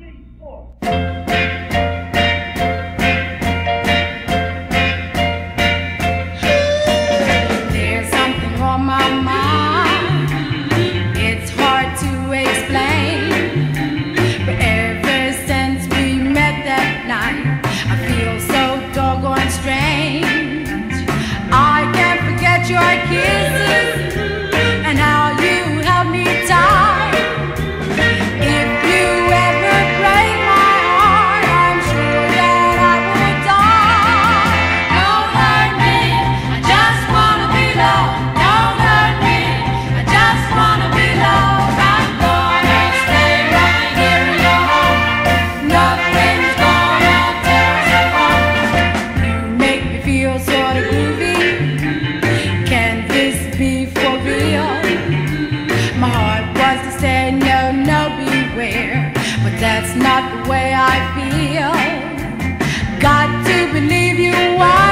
There's something on my mind. It's hard to explain. But ever since we met that night, I feel so doggone strange. I can't forget your kisses and how you held me tight. If you ever break my heart, I'm sure that I will die. Don't hurt me, I just wanna be loved. Don't hurt me, I just wanna be loved. I'm gonna stay right here in your home. Nothing's gonna tear us apart. You make me feel sorta groovy. Can this be for real? My heart wants to say no, no, beware, but that's not the way I feel. Got to believe you. Why?